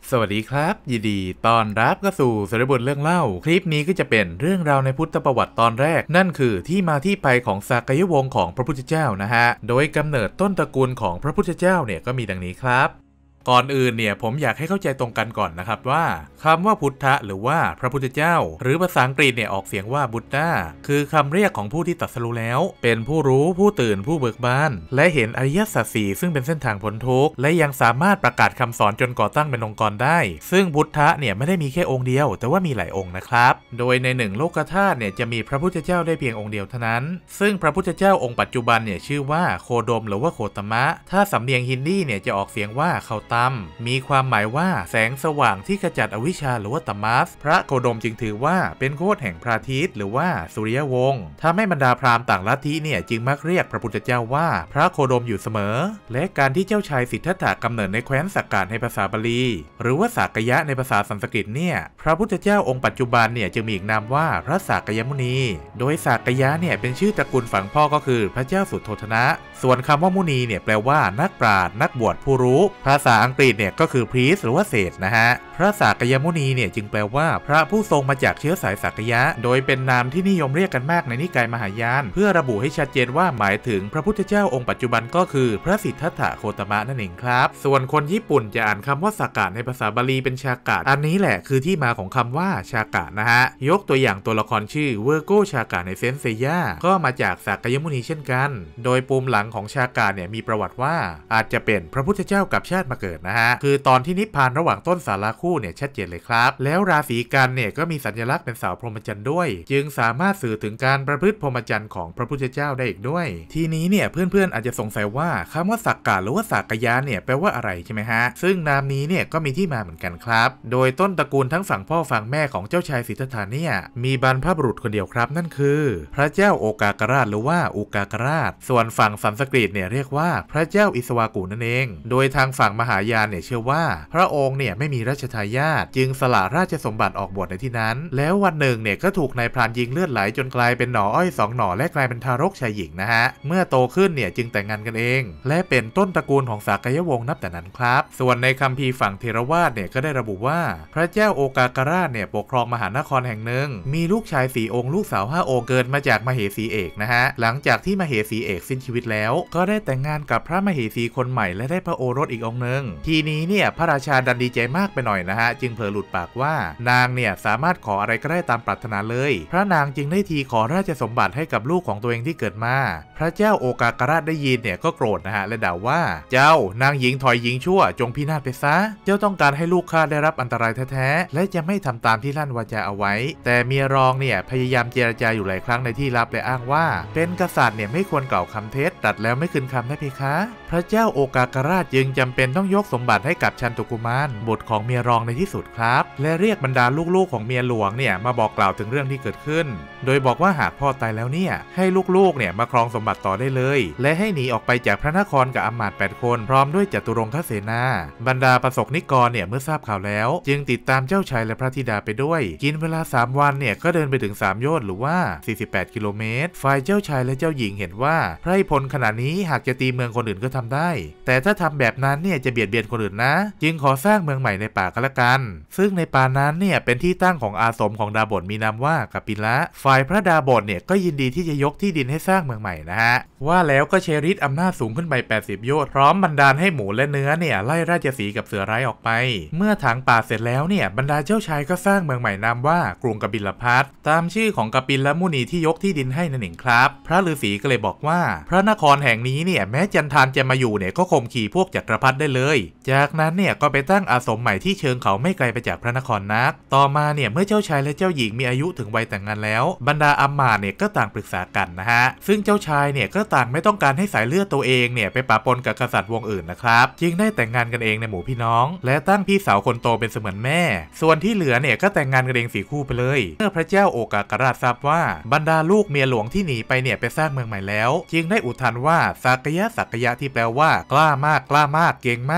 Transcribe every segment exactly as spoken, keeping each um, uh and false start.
สวัสดีครับยินดีต้อนรับเข้าสู่สารบทเรื่องเล่าคลิปนี้ก็จะเป็นเรื่องราวในพุทธประวัติตอนแรกนั่นคือที่มาที่ไปของสากยวงศ์ของพระพุทธเจ้านะฮะโดยกำเนิดต้นตระกูลของพระพุทธเจ้าเนี่ยก็มีดังนี้ครับก่อนอื่นเนี่ยผมอยากให้เข้าใจตรงกันก่อนนะครับว่าคำว่าพุทธะหรือว่าพระพุทธเจ้าหรือภาษาอังกฤษเนี่ยออกเสียงว่าบุตตาคือคำเรียกของผู้ที่ตรัสรู้แล้วเป็นผู้รู้ผู้ตื่นผู้เบิกบานและเห็นอริยสัจสี่ซึ่งเป็นเส้นทางพ้นทุกข์และยังสามารถประกาศคำสอนจนก่อตั้งเป็นองค์กรได้ซึ่งพุทธะเนี่ยไม่ได้มีแค่องค์เดียวแต่ว่ามีหลายองค์นะครับโดยในหนึ่งโลกธาตุเนี่ยจะมีพระพุทธเจ้าได้เพียงองค์เดียวเท่านั้นซึ่งพระพุทธเจ้าองค์ปัจจุบันเนี่ยชื่อว่าโคดมหรือว่าโคตมะถ้าสำเนียงฮินดีเนี่ยจะออกเสียงว่าเขาตัมมีความหมายว่าแสงสว่างที่ขจัดอวิชชาหรือว่าตมัสพระโคดมจึงถือว่าเป็นโคดแห่งพระอาทิตย์หรือว่าสุริยวงศ์ทำให้บรรดาพราหมณ์ต่างลัทธิเนี่ยจึงมักเรียกพระพุทธเจ้าว่าพระโคดมอยู่เสมอและการที่เจ้าชายสิทธัตถะกำเนิดในแคว้นสักกะในภาษาบาลีหรือว่าสากยะในภาษาสันสกฤตเนี่ยพระพุทธเจ้าองค์ปัจจุบันเนี่ยจึงมีอีกนามว่าพระสากยมุนีโดยสากยะเนี่ยเป็นชื่อตระกูลฝั่งพ่อก็คือพระเจ้าสุโธทนะส่วนคำว่ามุนีเนี่ยแปลว่านักปราชญ์นักบวชผู้รู้ภาษาอังกฤษเนี่ยก็คือ priest หรือว่าเศษนะฮะพระสากยมุนีเนี่ยจึงแปลว่าพระผู้ทรงมาจากเชื้อสายสากยะโดยเป็นนามที่นิยมเรียกกันมากในนิกายมหายานเพื่อระบุให้ชัดเจนว่าหมายถึงพระพุทธเจ้าองค์ปัจจุบันก็คือพระสิทธัตถะโคตมะนั่นเองครับส่วนคนญี่ปุ่นจะอ่านคำว่าสากะในภาษาบาลีเป็นชากะอันนี้แหละคือที่มาของคำว่าชากะนะฮะยกตัวอย่างตัวละครชื่อเวอร์โกชากะในเซนเซย่าก็มาจากสากยมุนีเช่นกันโดยปูมหลังของชากะเนี่ยมีประวัติว่าอาจจะเป็นพระพุทธเจ้ากับชาติมาเกิดนะฮะคือตอนที่นิพพานระหว่างต้นสาราคู่เนี่ยชัดเจนเลยครับแล้วราศีกันเนี่ยก็มีสัญลักษณ์เป็นสาวพรหมจรรย์ด้วยจึงสามารถสื่อถึงการประพฤติพรหมจรรย์ของพระพุทธเจ้าได้อีกด้วยทีนี้เนี่ยเพื่อนๆอาจจะสงสัยว่าคำว่าสักกะหรือว่าสากยะเนี่ยแปลว่าอะไรใช่ไหมฮะซึ่งนามนี้เนี่ยก็มีที่มาเหมือนกันครับโดยต้นตระกูลทั้งฝั่งพ่อฝั่งแม่ของเจ้าชายสิทธัตถะเนี่ยมีบรรพบุรุษคนเดียวครับนั่นคือพระเจ้าโอกากราชหรือว่าอุกากราชส่วนฝั่งสันสกฤตเนี่ยเรียกว่าพระเจ้าอิสวากุนั่นเองโดยทางฝั่งมหายานเนี่ยเชื่อว่าพระองค์เนี่ยไม่มีราชทายาทจึงสละราชสมบัติออกบวชในที่นั้นแล้ววันหนึ่งเนี่ยก็ถูกนายพรานยิงเลือดไหลจนกลายเป็นหน่ออ้อยสองหน่อและกลายเป็นทารกชายหญิงนะฮะเมื่อโตขึ้นเนี่ยจึงแต่งงานกันเองและเป็นต้นตระกูลของสากยวงศ์นับแต่นั้นครับส่วนในคัมภีร์ฝั่งเทรวาสเนี่ยก็ได้ระบุว่าพระเจ้าโอกากราชเนี่ยปกครองมหานครแห่งหนึ่งมีลูกชายสี่องค์ลูกสาวห้าองค์เกิดมาจากมเหสีเอกนะฮะหลังจากที่มเหสีเอกสิ้นชีวิตแล้วก็ได้แต่งงานกับพระมเหสีคนใหม่และได้พระโอรสอีกองค์หนึ่งทีนี้เนี่ยพระราชาดันดีใจมากไปหน่อยนะฮะจึงเผยหลุดปากว่านางเนี่ยสามารถขออะไรก็ได้ตามปรารถนาเลยพระนางจึงได้ทีขอราชสมบัติให้กับลูกของตัวเองที่เกิดมาพระเจ้าโอกากราชได้ยินเนี่ยก็โกรธนะฮะและด่าว่าเจ้านางหญิงถอยหญิงชั่วจงพินาศไปซะเจ้าต้องการให้ลูกข้าได้รับอันตรายแท้ๆและจะไม่ทำตามที่ลั่นวาจาเอาไว้แต่เมียรองเนี่ยพยายามเจรจาอยู่หลายครั้งในที่ลับและอ้างว่าเป็นกษัตริย์เนี่ยไม่ควรกล่าวคำเท็จตัดแล้วไม่คืนคำได้เพคะพระเจ้าโอกากราชจึงจำเป็นต้องยกสมบัติให้กับชันตุกุมารบุตรของเมียรองในที่สุดครับและเรียกบรรดาลูกๆของเมียหลวงเนี่ยมาบอกกล่าวถึงเรื่องที่เกิดขึ้นโดยบอกว่าหากพ่อตายแล้วเนี่ยให้ลูกๆเนี่ยมาครองสมบัติต่อได้เลยและให้หนีออกไปจากพระนครกับอำมาตย์แปดคนพร้อมด้วยจตุรงคเสนาบรรดาประสบนิกรเนี่ยเมื่อทราบข่าวแล้วจึงติดตามเจ้าชายและพระธิดาไปด้วยกินเวลาสามวันเนี่ยก็เดินไปถึงสามโยชน์หรือว่าสี่สิบแปดกิโลเมตรฝ่ายเจ้าชายและเจ้าหญิงเห็นว่าไพร่พลขนาดนี้หากจะตีเมืองคนอื่นก็ทำได้แต่ถ้าทำแบบนั้นเนี่ยจะเบียดเบียนคนอื่นนะจึงขอสร้างเมืองใหม่ในป่าก็แล้วกันซึ่งในป่านั้นเนี่ยเป็นที่ตั้งของอาสมของดาบทมีนามว่ากัปปิละฝ่ายพระดาบทเนี่ยก็ยินดีที่จะยกที่ดินให้สร้างเมืองใหม่นะฮะว่าแล้วก็เชริตอำนาจสูงขึ้นไปแปดสิบโยชน์พร้อมบันดาลให้หมูและเนื้อเนี่ยไล่ราชสีห์กับเสือร้ายออกไปเมื่อถางป่าเสร็จแล้วเนี่ยบรรดาเจ้าชายก็สร้างเมืองใหม่นามว่ากรุงกบิลพัสตามชื่อของกัปปิลมุนีที่ยกที่ดินให้นั่นเองครับพระฤาษีก็เลยบอกว่าพระนครแห่งนี้เนี่ยแม้จันทานจะมาอยู่เนี่ยก็ข่มขี่พวกจักรพรรดิได้เลยจากนั้นเนี่ยก็ไปตั้งอาสมใหม่ที่เชิงเขาไม่ไกลไปจากพระนครนักต่อมาเนี่ยเมื่อเจ้าชายและเจ้าหญิงมีอายุถึงวัยแต่งงานแล้วบรรดาอำมาตย์เนี่ยก็ต่างปรึกษากันนะฮะซึ่งเจ้าชายเนี่ยก็ต่างไม่ต้องการให้สายเลือดตัวเองเนี่ยไปปะปนกับกษัตริย์วงอื่นนะครับจึงได้แต่งงานกันเองในหมู่พี่น้องและตั้งพี่สาวคนโตเป็นเสมือนแม่ส่วนที่เหลือเนี่ยก็แต่งงานกันเองสี่คู่ไปเลยเมื่อพระเจ้าโอกากราชทราบว่าบรรดาลูกเมียหลวงที่หนีไปเนี่ยไปสร้างเมืองใหม่แล้วจึงได้อุทานว่าสากยะสากยะที่แปลว่ากล้ามากกล้ามากเก่งมาก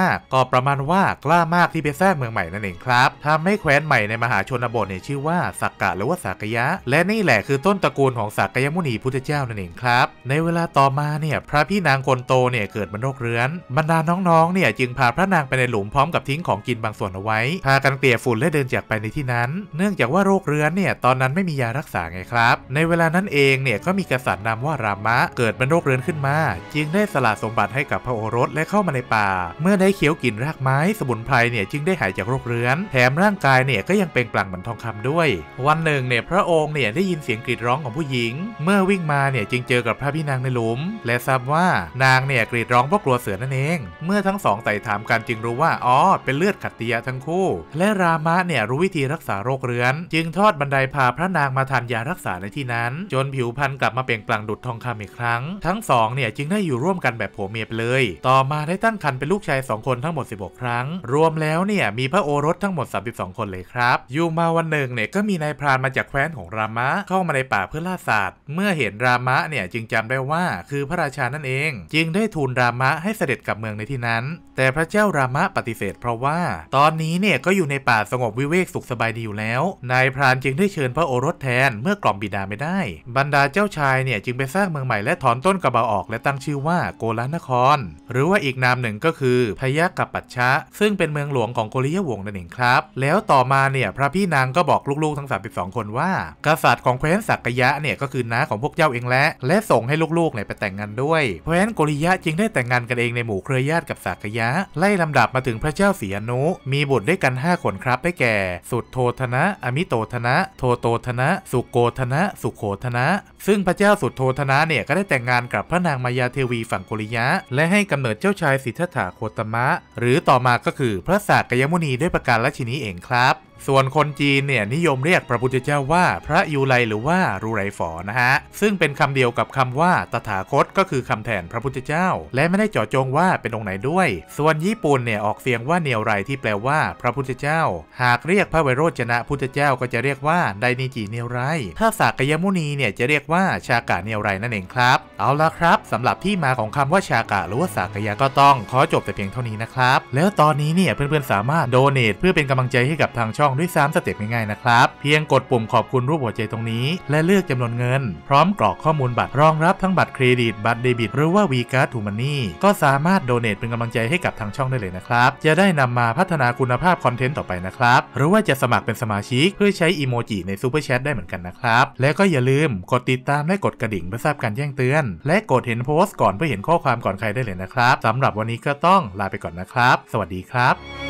ากก็ประมาณว่ากล้ามากที่ไปสร้างเมืองใหม่นั่นเองครับทำให้แคว้นใหม่ในมหาชนบทเนี่ยชื่อว่าสักกะหรือว่าสากยะและนี่แหละคือต้นตระกูลของสากยมุนีพุทธเจ้านั่นเองครับในเวลาต่อมาเนี่ยพระพี่นางคนโตเนี่ยเกิดเป็นโรคเรื้อนบรรดาน้องๆเนี่ยจึงพาพระนางไปในหลุมพร้อมกับทิ้งของกินบางส่วนเอาไว้พากันเกลี่ยฝุ่นและเดินจากไปในที่นั้นเนื่องจากว่าโรคเรื้อนเนี่ยตอนนั้นไม่มียารักษาไงครับในเวลานั้นเองเนี่ยก็มีกษัตริย์นามว่ารามะเกิดเป็นโรคเรื้อนขึ้นมาจึงได้สละสมบัติให้กับพระโอรสและเข้ามาในป่าเมื่อได้เคี้ยวกินรากไม้สมุนไพรเนี่ยจึงได้หายจากโรคเรื้อนแถมร่างกายเนี่ยก็ยังเป็นปลั่งเหมือนทองคำด้วยวันหนึ่งเนี่ยพระองค์เนี่ยได้ยินเสียงกรีดร้องของผู้หญิงเมื่อวิ่งมาเนี่ยจึงเจอกับพระพี่นางในหลุมและทราบว่านางเนี่ยกรีดร้องเพราะกลัวเสือนั่นเองเมื่อทั้งสองไต่ถามกันจึงรู้ว่าอ๋อเป็นเลือดขัตติยะทั้งคู่และรามะเนี่ยรู้วิธีรักษาโรคเรื้อนจึงทอดบันไดพาพระนางมาทานยารักษาในที่นั้นจนผิวพรรณกลับมาเปล่งปลั่งดุจทองคำอีกครั้งทั้งสองเนี่ยจึงได้อยู่ร่วมกันแบบผัวเมียไปเลยต่อมาได้ตั้งครรภ์เป็นลูกชายสองคนทั้งหมดสิบหกครั้งรวมแล้วเนี่ยมีพระโอรสทั้งหมดสามสิบสองคนเลยครับอยู่มาวันหนึ่งเนี่ยก็มีนายพรานมาจากแคว้นของรามะเข้ามาในป่าเพื่อล่าสัตว์เมื่อเห็นรามะเนี่ยจึงจำได้ว่าคือพระราชานั่นเองจึงได้ทูลรามะให้เสด็จกลับเมืองในที่นั้นแต่พระเจ้ารามะปฏิเสธเพราะว่าตอนนี้เนี่ยก็อยู่ในป่าสงบวิเวกสุขสบายดีอยู่แล้วนายพรานจึงได้เชิญพระโอรสแทนเมื่อกล่อมบิดาไม่ได้บรรดาเจ้าชายเนี่ยจึงไปสร้างเมืองใหม่และถอนต้นกระบาออกและตั้งชื่อว่าโกลานครหรือว่าอีกนามหนึ่งก็คือพยกัปปัชชะซึ่งเป็นเมืองหลวงของโกริยวงศ์นั่นเองครับแล้วต่อมาเนี่ยพระพี่นางก็บอกลูกๆทั้งสามสิบสองคนว่ากษัตริย์ของแคว้นสักยะเนี่ยก็คือน้าของพวกเจ้าเองแหละและส่งให้ลูกๆเนี่ยไปแต่งงานด้วยแคว้นโกริยะจึงได้แต่งงานกันเองในหมู่เครือญาติกับสักยะไล่ลำดับมาถึงพระเจ้าสีอนุมีบุตรด้วยกันห้าคนครับได้แก่สุดโทธนะอมิโตธนะโทโตธนะสุโกธนะสุโขธนะซึ่งพระเจ้าสุดโทธนะเนี่ยก็ได้แต่งงานกับพระนางมายาเทวีฝั่งโกริยะและให้กำเนิดเจ้าชายสิทธัตถะโคตมะหรือต่อมาก็คือพระสากยมุนีด้วยประการราชินีเองครับส่วนคนจีนเนี่ยนิยมเรียกพระพุทธเจ้าว่าพระยูไลหรือว่ารูไรฝอนะฮะซึ่งเป็นคำเดียวกับคำว่าตถาคตก็คือคำแทนพระพุทธเจ้าและไม่ได้เจาะจงว่าเป็นองค์ไหนด้วยส่วนญี่ปุ่นเนี่ยออกเสียงว่าเนียวไรที่แปลว่าพระพุทธเจ้าหากเรียกพระไวโรจนะพุทธเจ้าก็จะเรียกว่าไดนิจิเนียวไรถ้าสากยมุนีเนี่ยจะเรียกว่าชากะเนียวไรนั่นเองครับเอาละครับสำหรับที่มาของคำว่าชากะหรือว่าสากยะก็ต้องขอจบแต่เพียงเท่านี้นะครับแล้วตอนนี้เนี่ยเพื่อนๆสามารถโดเนทเพื่อเป็นกำลังใจให้กับทางช่องด้วยซ้ำสเต็ปง่ายๆนะครับเพียงกดปุ่มขอบคุณรูปหัวใจตรงนี้และเลือกจำนวนเงินพร้อมกรอกข้อมูลบัตรรองรับทั้งบัตรเครดิตบัตรเดบิตหรือว่า วีการ์ด ทู มันนี่ก็สามารถโดเนทเป็นกำลังใจให้กับทางช่องได้เลยนะครับจะได้นำมาพัฒนาคุณภาพคอนเทนต์ต่อไปนะครับหรือว่าจะสมัครเป็นสมาชิกเพื่อใช้อีโมจิในซูเปอร์แชทได้เหมือนกันนะครับและก็อย่าลืมกดติดตามและกดกระดิ่งเพื่อทราบการแจ้งเตือนและกดเห็นโพสต์ก่อนเพื่อเห็นข้อความก่อนใครได้เลยนะครับสำหรับวันนี้ก็ต้องลาไปก่อนนะครับสวัสดีครับ